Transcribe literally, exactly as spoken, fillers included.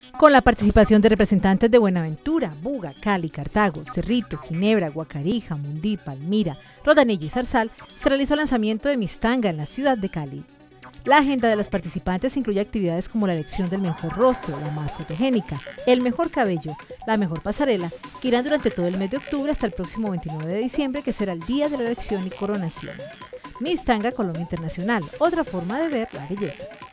Con la participación de representantes de Buenaventura, Buga, Cali, Cartago, Cerrito, Ginebra, Guacarí, Jamundí, Palmira, Rodanillo y Zarzal, se realizó el lanzamiento de Mistanga en la ciudad de Cali. La agenda de las participantes incluye actividades como la elección del mejor rostro, la más fotogénica, el mejor cabello, la mejor pasarela, que irán durante todo el mes de octubre hasta el próximo veintinueve de diciembre, que será el día de la elección y coronación. Mistanga Colombia Internacional, otra forma de ver la belleza.